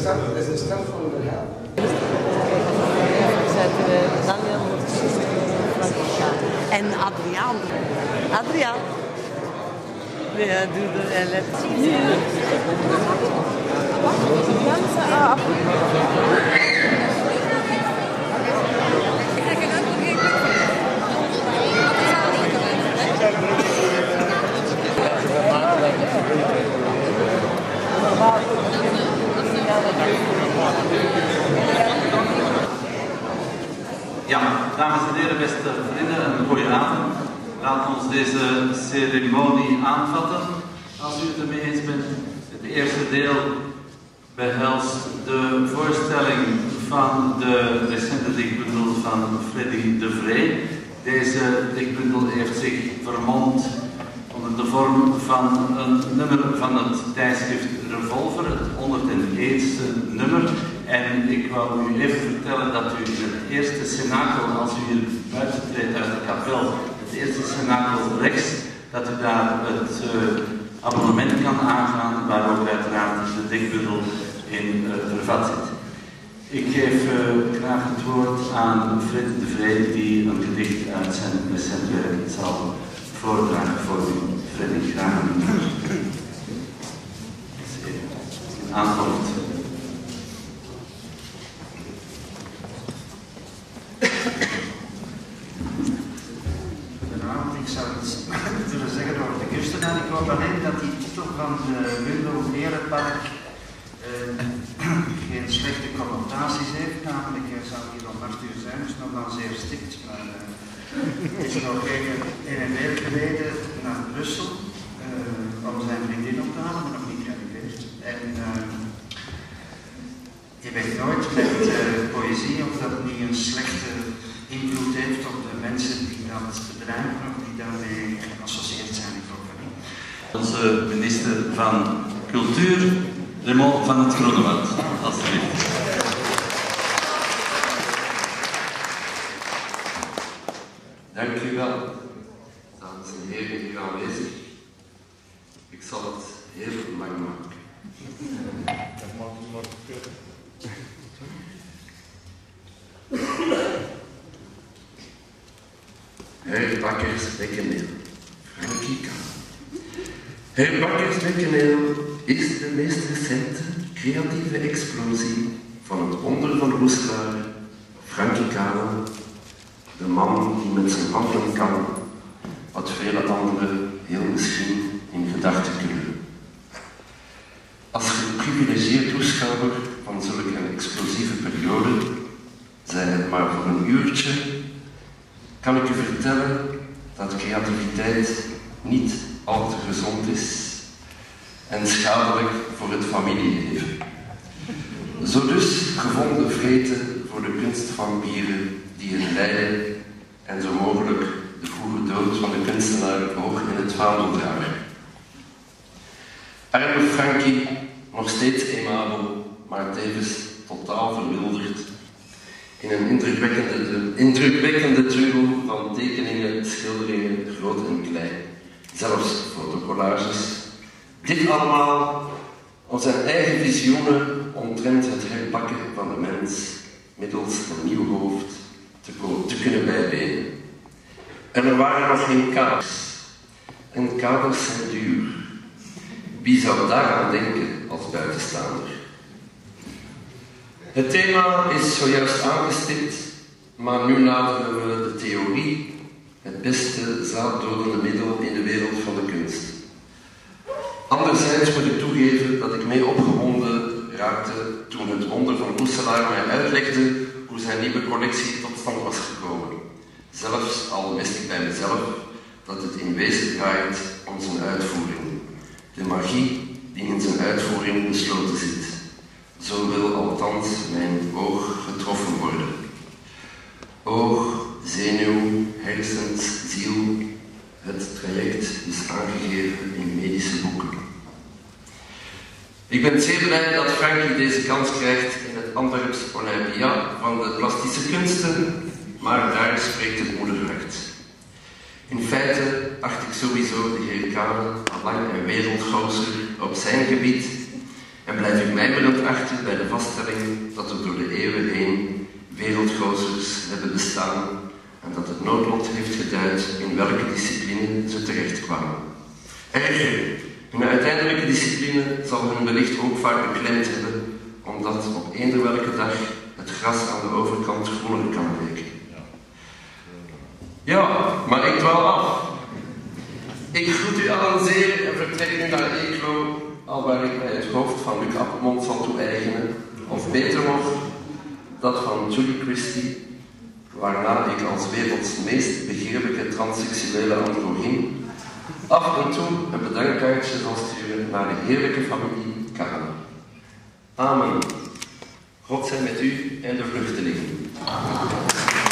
is de stem van de hel. En Adriaan. Adriaan. Ja, doe de letter. Ja, dames en heren, beste vrienden, een goede avond. Laat ons deze ceremonie aanvatten, als u het ermee eens bent. Het eerste deel behelst de voorstelling van de recente dichtbundel van Freddy de Vree. Deze dichtbundel heeft zich vermomd onder de vorm van een nummer van het tijdschrift Revolver, het 101ste nummer. En ik wou u even vertellen dat u in het eerste cenakel, als u hier buiten treedt uit de kapel, het eerste cenakel rechts, dat u daar het abonnement kan aangaan, waar ook uiteraard de dichtbundel in vervat zit. Ik geef graag het woord aan Fred de Vree, die een gedicht uit zijn recent werk zal voordragen voor u. Freddy, graag een aankomst. Ik zou het willen zeggen over de kunstenaar. Ik hoop alleen dat die titel van de bundel Dierenpark geen slechte connotaties heeft. Namelijk, hij zou hier om 8 uur zijn, dus nog dan zeer stipt. Maar het is nog even in en weer geleden naar Brussel om zijn vriendin op te halen, maar nog niet gearriveerd. En je weet nooit met poëzie of dat niet een slechte invloed heeft op de mensen die dat bedrijven of die daarmee geassocieerd zijn in Kokkerie. Onze minister van Cultuur, Raymond van het Groenewoud, alstublieft. Dank u wel, dames en heren hier aanwezig. Ik zal het heel lang maken. Heer Bakkers Bekkeneel, Frankie K. Heer Bakkers Bekkeneel is de meest recente creatieve explosie van het wonder van Roeselaar, Frankie K. De man die met zijn handen kan wat vele anderen heel misschien in gedachten kunnen. Als geprivilegeerd toeschouwer van zulke explosieve periode, zij het maar voor een uurtje, kan ik u vertellen dat creativiteit niet al te gezond is en schadelijk voor het familieleven. Zo dus gevonden vreten voor de kunstvampieren die het lijden en zo mogelijk de vroege dood van de kunstenaar hoog in het vaandel dragen. Arme Frankie, nog steeds aimabel, maar tevens totaal verwilderd, in een indrukwekkende trubbel van tekeningen, schilderingen, groot en klein, zelfs fotocollages. Dit allemaal om zijn eigen visioenen omtrent het herpakken van de mens middels een nieuw hoofd te kunnen bijbenen. En er waren nog geen kaders. En kaders zijn duur. Wie zou daaraan denken als buitenstaander? Het thema is zojuist aangestipt, maar nu naderen we de theorie, het beste zaaddodende middel in de wereld van de kunst. Anderzijds moet ik toegeven dat ik mee opgewonden raakte toen het wonder van Roeselaar mij uitlegde hoe zijn nieuwe collectie tot stand was gekomen. Zelfs al wist ik bij mezelf dat het in wezen draait om zijn uitvoering. De magie die in zijn uitvoering besloten zit. Zo wil althans mijn oog getroffen worden. Oog, zenuw, hersens, ziel. Het traject is aangegeven in medische boeken. Ik ben zeer blij dat Frankie deze kans krijgt in het Antwerps Olympia van de plastische kunsten, maar daar spreekt het moederhart. In feite acht ik sowieso de heer Kane al lang een wereldgozer op zijn gebied En blijf ik mijmerend achter bij de vaststelling dat er door de eeuwen heen wereldgouzers hebben bestaan en dat het noodlot heeft geduid in welke discipline ze terechtkwamen. Erger, hun uiteindelijke discipline zal hun wellicht ook vaak beklemd hebben, omdat op eender welke dag het gras aan de overkant groener kan lijken. Ja, maar ik dwaal af. Ik groet u allen zeer en vertrek nu naar Eeklo, alwaar ik mij het hoofd van Luc Appelmond zal toe-eigenen, of beter nog, dat van Julie Christie, waarna ik als werelds meest begeerlijke transseksuele androgyn af en toe een bedankkaartje zal sturen naar de heerlijke familie Kahn. Amen. God zij met u en de vluchtelingen.